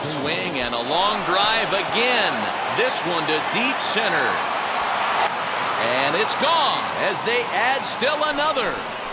swing and a long drive again. This one to deep center. And it's gone as they add still another.